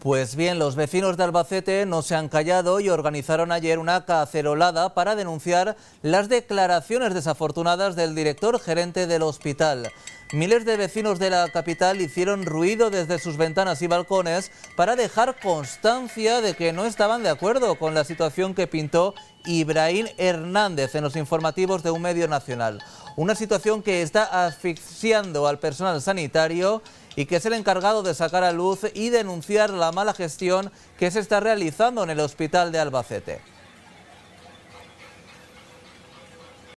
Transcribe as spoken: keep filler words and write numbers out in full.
Pues bien, los vecinos de Albacete no se han callado y organizaron ayer una cacerolada para denunciar las declaraciones desafortunadas del director gerente del hospital. Miles de vecinos de la capital hicieron ruido desde sus ventanas y balcones para dejar constancia de que no estaban de acuerdo con la situación que pintó Ibrahim Hernández en los informativos de un medio nacional. Una situación que está asfixiando al personal sanitario y que es el encargado de sacar a luz y denunciar la mala gestión que se está realizando en el hospital de Albacete.